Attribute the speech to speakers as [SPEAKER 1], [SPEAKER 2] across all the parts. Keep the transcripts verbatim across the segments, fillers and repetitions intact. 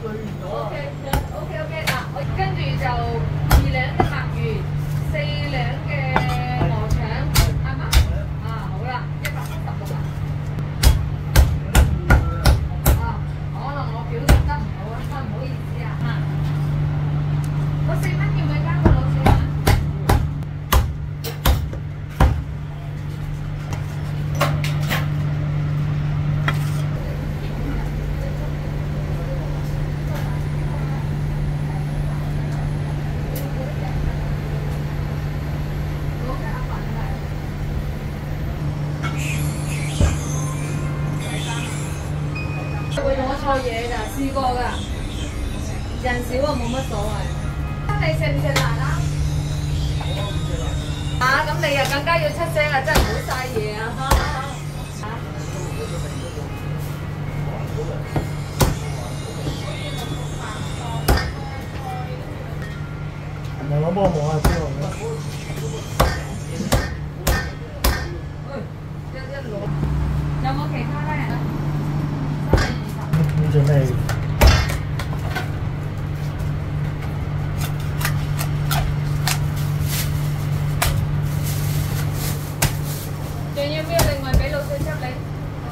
[SPEAKER 1] O K，O K O K 嗱，我跟住就二兩嘅墨魚，四兩嘅鵝腸，係嘛？啊，好啦，一百三十六啦。啊，可能我表達得唔好啊，真係唔好意思啊嚇。嗰四蚊要唔要加個老鼠啊？會攞錯嘢㗎，試過㗎，人少啊冇乜所謂。你食唔食辣啊？啊，咁你又更加要出聲啦，真係唔好嘥嘢啊！
[SPEAKER 2] 唔係我幫我望下先喎。
[SPEAKER 1] 一一攞，有冇其他咧？
[SPEAKER 2] 你準備？
[SPEAKER 1] 仲要唔要另外俾老細執你？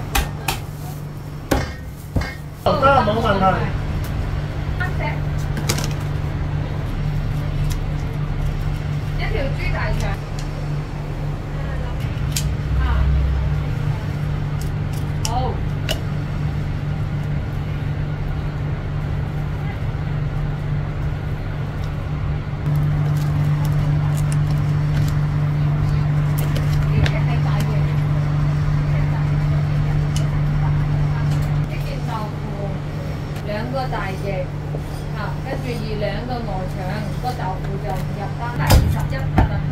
[SPEAKER 2] 得，冇問題。
[SPEAKER 1] 啱食。一條豬大腸。啊。好。兩個大翼，啊，跟住二兩個鵝腸，個豆腐就唔入單，二十一得啦。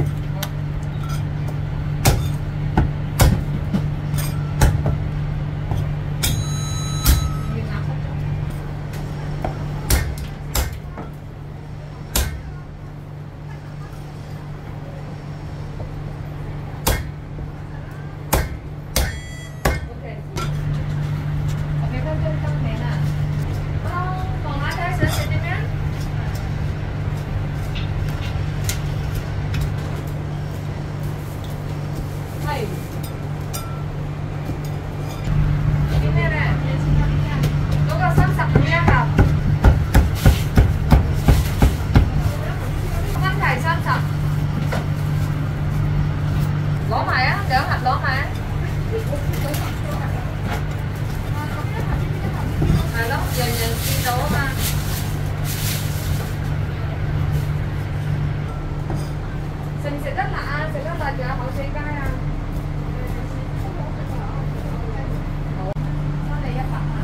[SPEAKER 1] 攞埋啊，兩盒攞埋啊！係咯，人人見到啊嘛。食唔食得辣啊？食得辣仲有口水街啊！好，收你一百啊！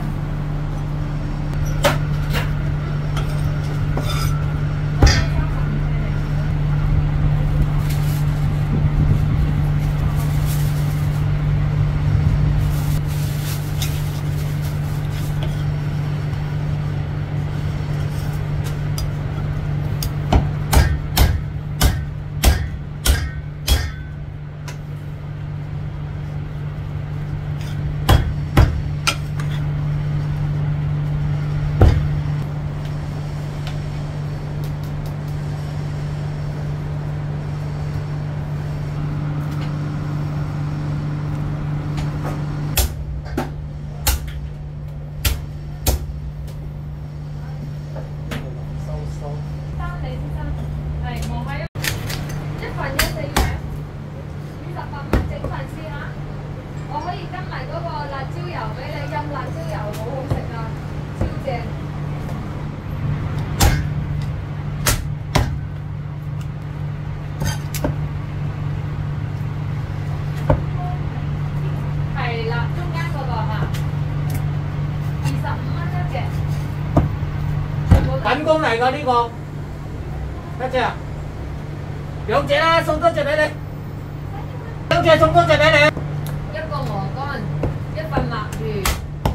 [SPEAKER 2] 緊工嚟㗎呢個，一隻啊，兩隻啦，送多隻俾你，兩隻送多隻俾你。
[SPEAKER 1] 一個鵝肝，一份墨魚，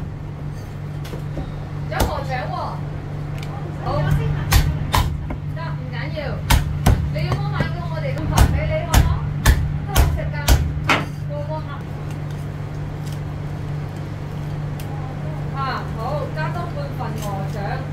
[SPEAKER 1] 有鵝腸喎。好，得唔緊要，你要冇買過我哋咁平俾你好唔好？都好食㗎，個個盒。啊，好，加多半份鵝腸。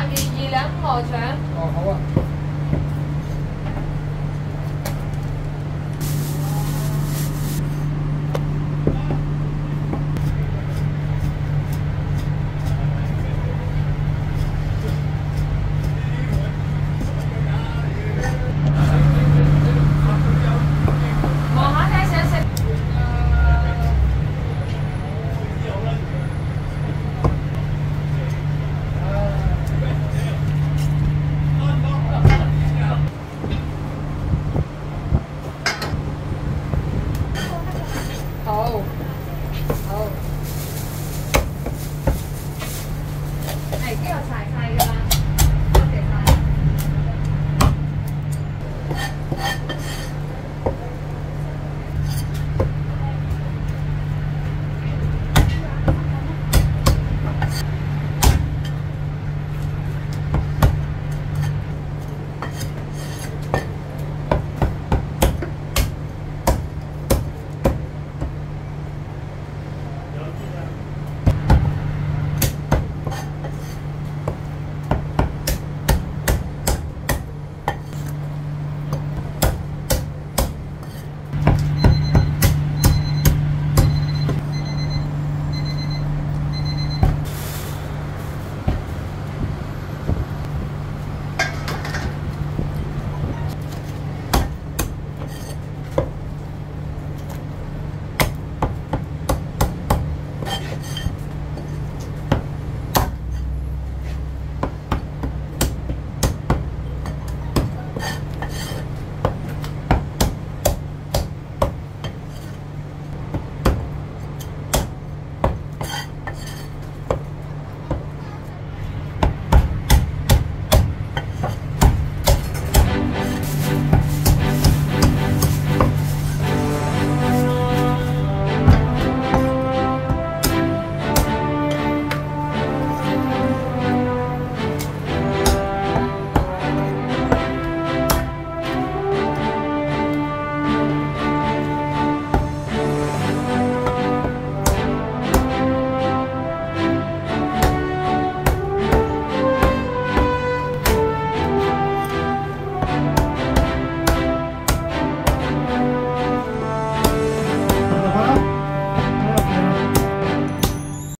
[SPEAKER 1] 元二兩五鵝腸。
[SPEAKER 2] 哦，好啊。